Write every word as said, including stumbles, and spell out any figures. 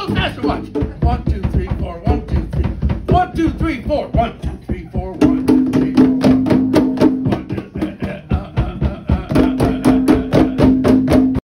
little faster. Watch. One, two, three, four. One, two, three. One, two, three, four. One, two.